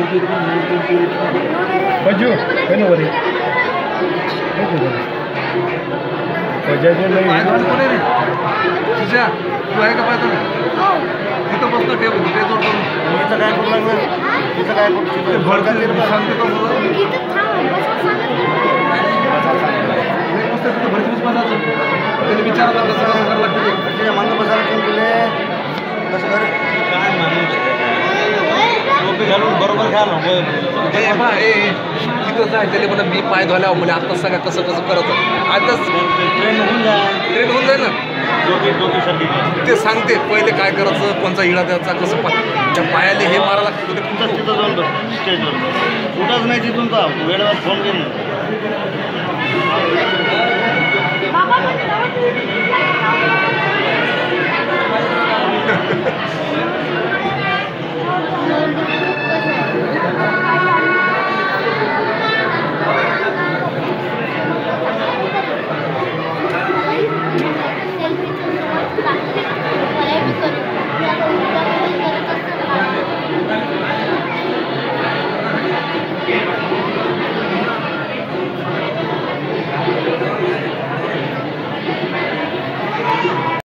बजू काय ना वरी बजाजे नाही तुझ्या तू आहे का पाहतो तिथं बसतं ठेव ते जोडतो इथं काय करू लागलं तिथं काय करू भरती सांगते तो मस्त तिथं भरती बसायचं त्याला विचारायला कसं करायला लागतं मागं बसायला कोण तुले कसं कर काय माणूस टोपी घालून बरोबर घाल तिथंच आहे त्याला म्हणा मी पाय धुवायला म्हणजे आत्ताच सांगा कसं कसं करायचं आताच ट्रेन होऊन जाईल ना ते सांगते पहिले काय करायचं कोणचा इळा द्यायचा कसं त्या पायाला हे मारा लागतं तिथं जाऊन स्टेजवर कुठंच नाही तिथून तर वेळेवर फोन केला